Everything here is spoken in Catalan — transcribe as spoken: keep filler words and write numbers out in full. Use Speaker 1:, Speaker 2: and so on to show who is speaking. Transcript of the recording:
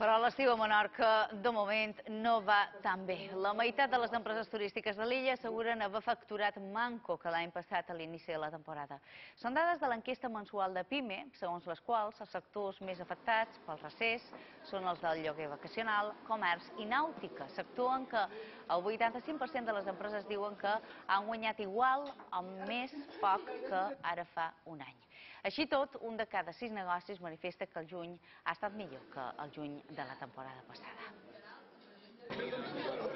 Speaker 1: Però l'estiu a Menorca, de moment, no va tan bé. La meitat de les empreses turístiques de l'illa asseguren haver facturat manco que l'any passat a l'inici de la temporada. Són dades de l'enquesta mensual de PIME, segons les quals els sectors més afectats pel recés són els del lloguer vacacional, comerç i nàutica, sector en què el vuitanta-cinc per cent de les empreses diuen que han guanyat igual o més poc que ara fa un any. Així tot, un de cada sis negocis manifesta que el juny ha estat millor que el juny de la temporada passada.